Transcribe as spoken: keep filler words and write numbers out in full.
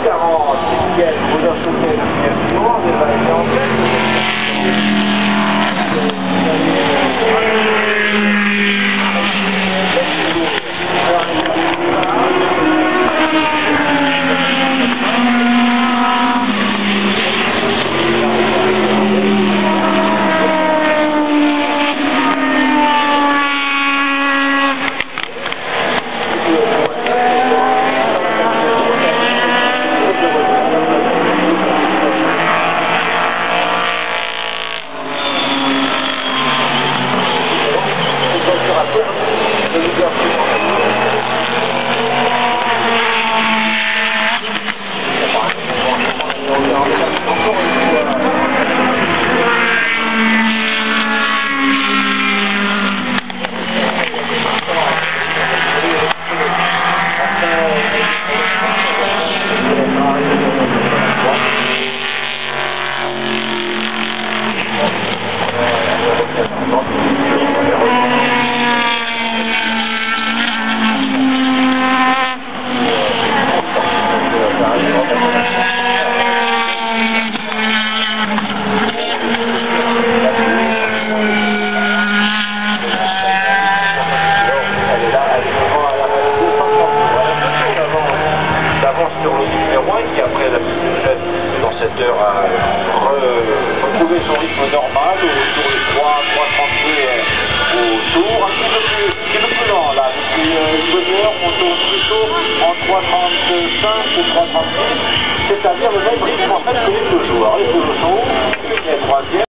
quarante, Miguel, vous leur soutenez le suivant, des qui après la dans cette heure a retrouvé son rythme normal autour de trois, trois trente-deux autour, un petit peu plus, un petit peu plus lent là, depuis une bonne heure on tourne plutôt en trois trente-cinq ou trois trente-six, c'est-à-dire le même rythme en fait que les deux jours. Les deux jours, le troisième.